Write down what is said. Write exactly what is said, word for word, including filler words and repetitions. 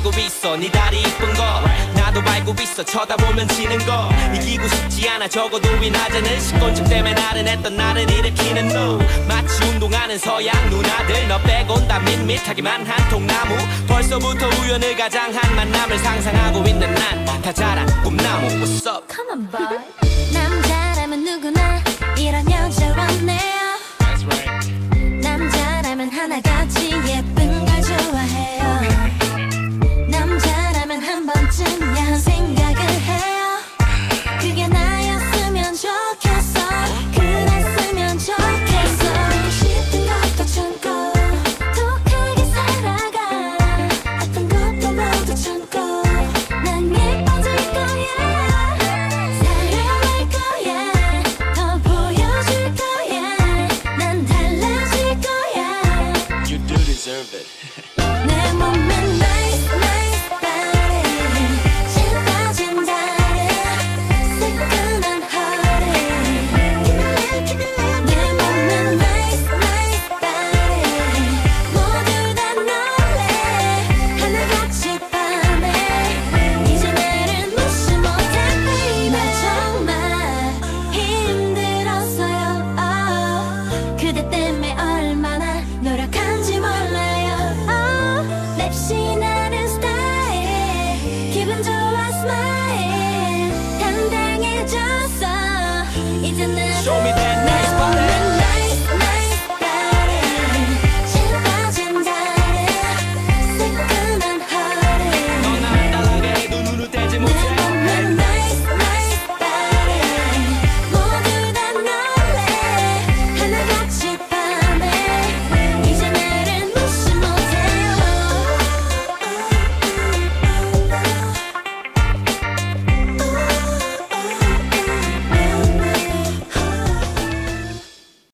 알고 있어 네 다리 이쁜 거 나도 알고 있어 쳐다보면 지는 거 이기고 싶지 않아 적어도 위나자는 식곤증 때문에 나른했던 나를 일으키는 너 마치 운동하는 서양 누나들 너 빼곤 다 밋밋하기만 한 통나무 벌써부터 우연을 가장한 만남을 상상하고 있는 난 다 자란 꿈나무 What's up? Come on boy 남자라면 누구나 이런 여자 왔네요 That's right. 남자라면 하나같이 예쁜 걸 좋아해요 남자라면 한 번쯤 야한 생각을 해요 그게 나였으면 좋겠어 그랬으면 좋겠어 하고 싶은 것도 참고 독하게 살아가 아픈 것도 모두 참고 난 예뻐질 거야 사랑할 거야 더 보여줄 거야 난 달라질 거야 You do deserve it 내 몸엔